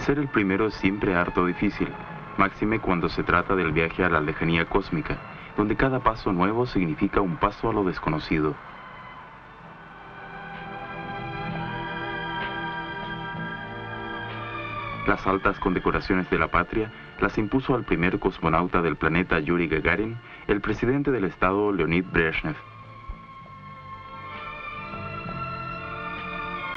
Ser el primero es siempre harto difícil, máxime cuando se trata del viaje a la lejanía cósmica, donde cada paso nuevo significa un paso a lo desconocido. Las altas condecoraciones de la patria las impuso al primer cosmonauta del planeta Yuri Gagarin, el presidente del Estado Leonid Brezhnev.